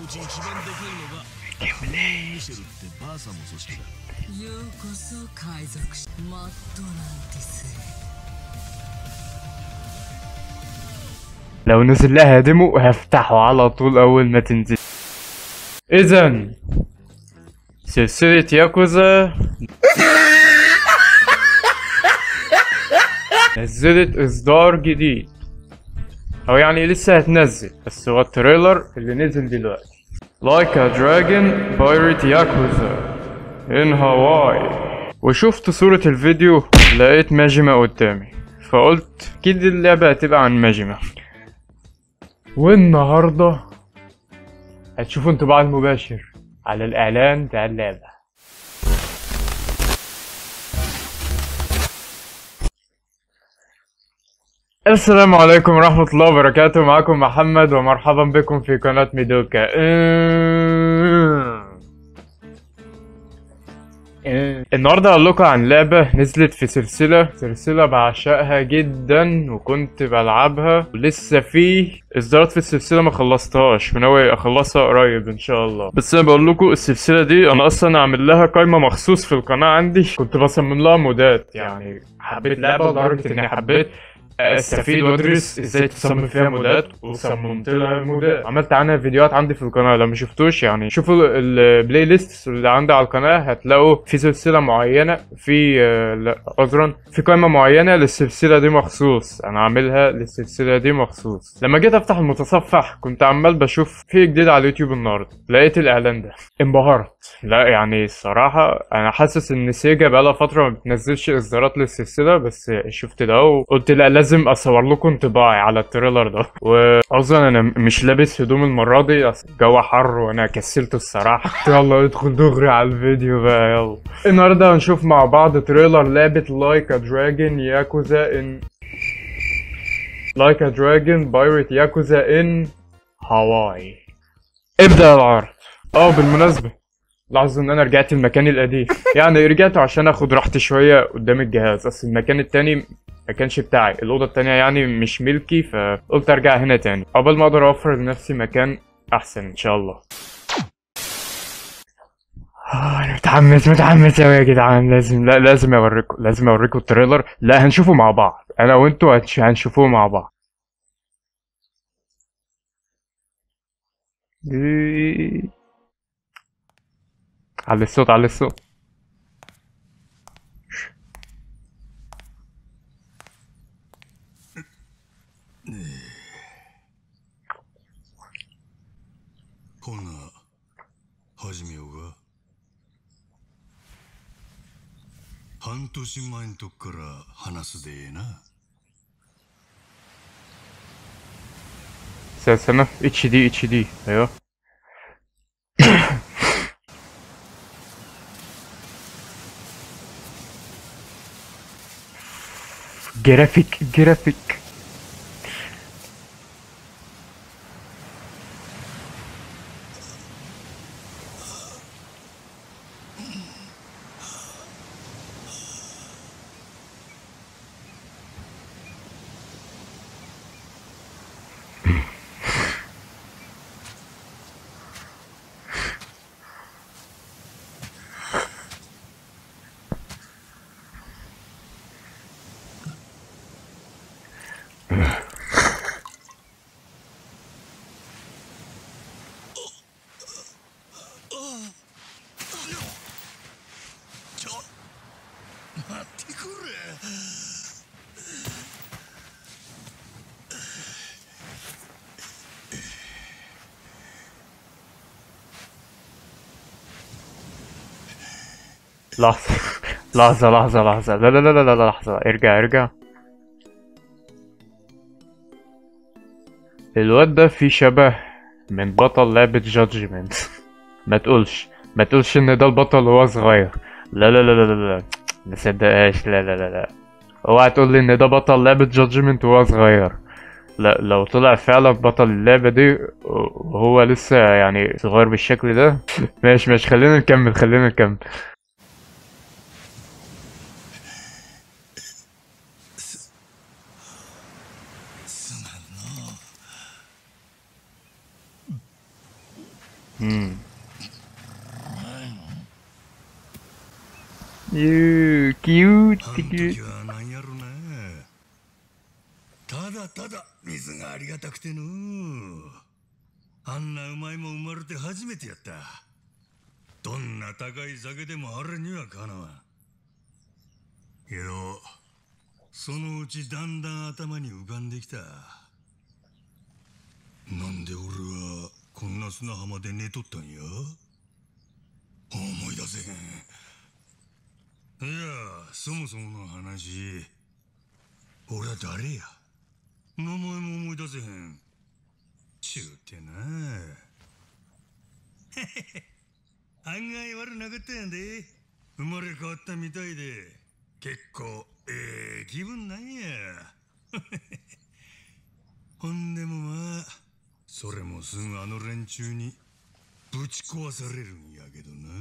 لو نزل لها ديمو هفتحه على طول اول ما تنزل. اذا سلسلة ياكوزا نزلت اصدار جديد، او يعني لسه هتنزل، بس هو التريلر اللي نزل دلوقتي. Like a Dragon Pirate Yakuza in Hawaii. وشفت صورة الفيديو لقيت ماجما قدامي، فقلت اكيد اللعبة هتبقى عن ماجما. والنهاردة هتشوفوا انطباع المباشر على الاعلان بتاع اللعبة. السلام عليكم ورحمة الله وبركاته، معكم محمد ومرحبا بكم في قناة ميدوكا. النهارده هقول لكم عن لعبة نزلت في سلسلة بعشقها جدا وكنت بلعبها، ولسه في اصدارات في السلسلة ما خلصتهاش وناوي اخلصها قريب ان شاء الله. بس انا بقول لكم السلسلة دي انا اصلا اعمل لها قائمة مخصوص في القناة عندي، كنت بصمم لها مودات. يعني حبيت لعبة لدرجة اني حبيت استفيد وادرس ازاي تصمم فيها مودات، وصممت لها مودات، عملت عنها فيديوهات عندي في القناه. لو ما شفتوش يعني شوفوا البلاي ليست اللي عندي على القناه، هتلاقوا في سلسله معينه، في عذرا في قائمه معينه للسلسله دي مخصوص، انا عاملها للسلسله دي مخصوص. لما جيت افتح المتصفح كنت عمال بشوف في جديد على اليوتيوب النهارده، لقيت الاعلان ده انبهرت. لا يعني الصراحه انا حاسس ان سيجا بقالها فتره ما بتنزلش اصدارات للسلسله، بس شفت ده وقلت لا لازم اصور لكم انطباعي على التريلر ده. واصلا انا مش لابس هدوم المره دي، اصل الجو حر وانا كسلت الصراحه. يلا ادخل دغري على الفيديو بقى. يلا النهارده هنشوف مع بعض تريلر لعبه لايك ا دراجون ياكوزا ان لايك ا دراجون بايرت ياكوزا ان هاواي. ابدا العرض. بالمناسبه لاحظوا ان انا رجعت المكان القديم. يعني رجعت عشان اخد راحتي شويه قدام الجهاز، اصل المكان التاني ما كانش بتاعي، الاوضه التانيه يعني مش ملكي، فقلت ارجع هنا تاني قبل ما اقدر اوفر لنفسي مكان احسن ان شاء الله. انا متحمس اوي يا جدعان. لازم اوريكم التريلر. لا هنشوفه مع بعض، انا وانتوا هنشوفوه مع بعض. على الصوت على الصوت. ほな始めようが。半年前んとこから話すでええな。 سنة اتش دي ايوه. جرافيك. لحظة لحظة. لا لحظة، ارجع. الواد ده فيه شبه من بطل لعبة جادجمنت. ما تقولش ان ده البطل وهو صغير. لا ما صدقهاش. لا اوعى تقول لي ان ده بطل لعبة جادجمنت وهو صغير. لا لو طلع فعلا بطل اللعبة دي وهو لسه يعني صغير بالشكل ده. ماشي خلينا نكمل. うん。キューってキュー。 はなんやろな。ただただ水がありがたくての。あんなうまいもん生まれて初めてやった。どんな高い酒でもあれにはかなわん。けどそのうちだんだん頭に浮かんできた。なんで俺はこんな砂浜で寝とったんや。思い出せへん。いや、そもそもの話、俺は誰や。名前も思い出せへんちゅうてな。案外悪なかったやんで。生まれ変わったみたいで結構気分なんや。ほんでもまあそれもすぐあの連中にぶち壊されるんやけどな。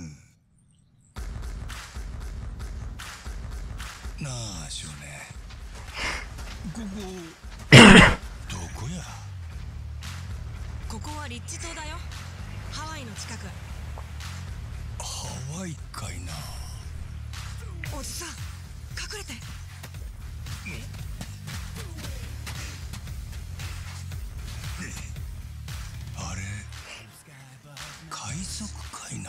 なあ少年、ここどこや。 ここはリッチ島だよ。ハワイの近く。 ハワイかいな。 おじさん隠れて。 あれ海賊かいな。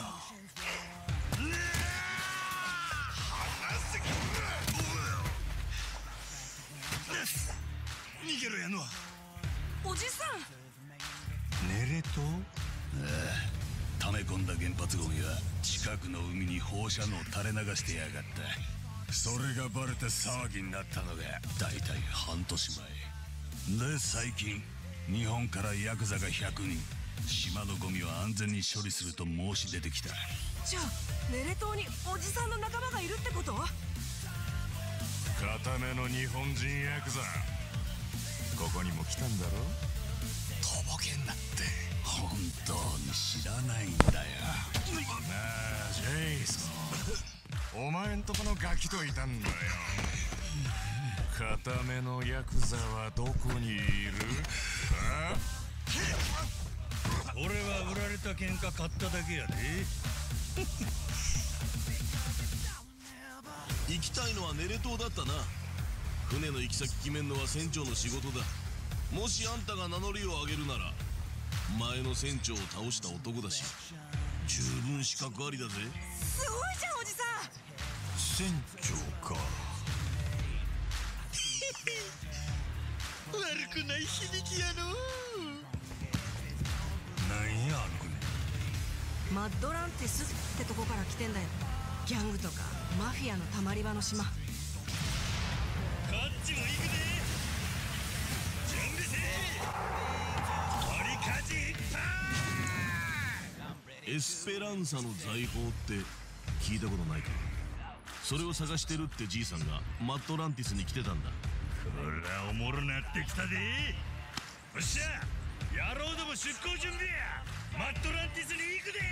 逃げろやの。 おじさん。 ネレ島。溜め込んだ原発ゴミは近くの海に放射能垂れ流してやがった。それがバレて騒ぎになったのがだいたい半年前で、最近日本からヤクザが100人島のゴミは安全に処理すると申し出てきた。 じゃあネレ島におじさんの仲間がいるってこと？ 固めの日本人ヤクザ、ここにも来たんだろ。とぼけんなって。本当に知らないんだよ。なあジェイソン、お前んとこのガキといたんだよ。固めのヤクザはどこにいる？あ？俺は売られた喧嘩買っただけやで。 行きたいのはネレ島だったな。船の行き先決めんのは船長の仕事だ。もしあんたが名乗りを上げるなら前の船長を倒した男だし十分資格ありだぜ。 すごいじゃんおじさん。 船長か。悪くない響きやの。なんやあの船。 マッドランティスってとこから来てんだよ。ギャングとかマフィアのたまり場の島。 こっちも行くで。準備せー。取りかじいっぱエスペランサの財宝って聞いたことないか。それを探してるってじいさんがマットランティスに来てたんだ。 こらおもろなってきたで。よっしゃ野郎ども出航準備や。マットランティスに行くで。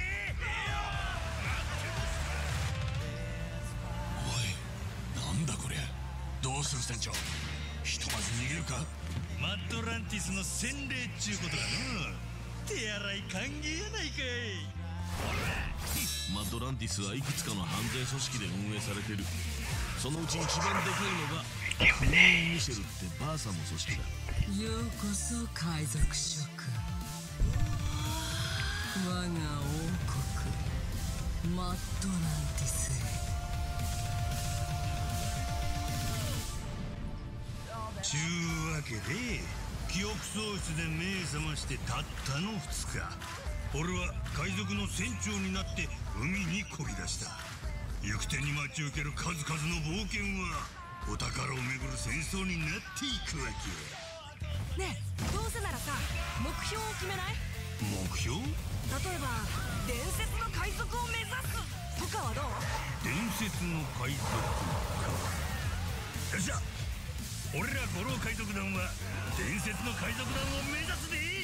おいなんだこりゃ。どうする船長、ひとまず逃げるか。マットランティスの洗礼っちゅうことだの。手洗い歓迎やないかい。 マットランティスはいくつかの犯罪組織で運営されてる。そのうち一番でかいのがフレーミシェルってバーサの組織だ。 ようこそ海賊諸君、我が王国マットランティスへ。 ちゅうわけで記憶喪失で目覚ましてたったの2日、俺は海賊の船長になって海に漕ぎ出した。行く手に待ち受ける数々の冒険はお宝をめぐる戦争になっていくわけねえ、どうせならさ目標を決めない？ 目標？ 例えば伝説の海賊を目指すとかはどう？ 伝説の海賊か。よっしゃ、俺ら五郎海賊団は伝説の海賊団を目指すで。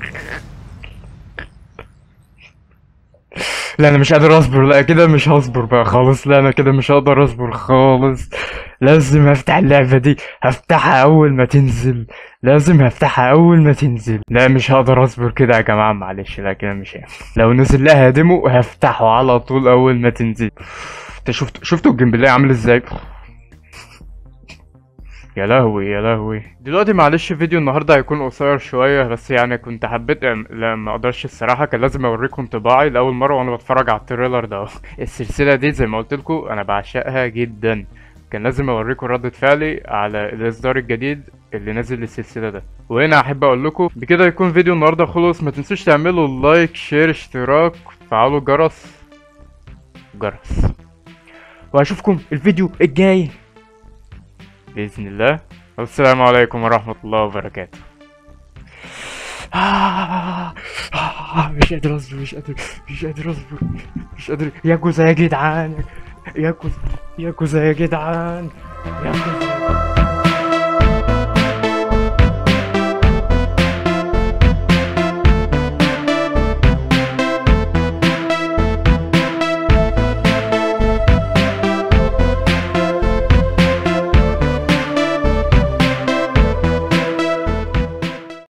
لا انا مش قادر اصبر، لا كده مش هصبر بقى خالص، لا انا كده مش هقدر اصبر خالص. لازم افتح اللعبة دي، هفتحها اول ما تنزل، لازم هفتحها اول ما تنزل. لا مش هقدر اصبر كده يا جماعة، معلش لا كده مش هينفع. لو نزل لها ديمو هفتحه على طول اول ما تنزل. انت شفتوا الجيم بلاي عامل ازاي؟ يا لهوي يا لهوي. دلوقتي معلش فيديو النهارده هيكون قصير شويه، بس يعني كنت حبيت لا ما اقدرش الصراحه، كان لازم اوريكم طباعي لاول مره وانا بتفرج على التريلر ده. السلسله دي زي ما قلت لكم انا بعشقها جدا، كان لازم اوريكم ردة فعلي على الاصدار الجديد اللي نازل للسلسله ده. وهنا احب اقول لكم بكده يكون فيديو النهارده خلص. ما تنسوش تعملوا لايك شير اشتراك وتفعلوا الجرس واشوفكم الفيديو الجاي بإذن الله. والسلام عليكم ورحمة الله وبركاته. مش قادر اصبر، مش قادر. ياكوزا يا جدعان، ياكوزا يا جدعان، ياكوزا.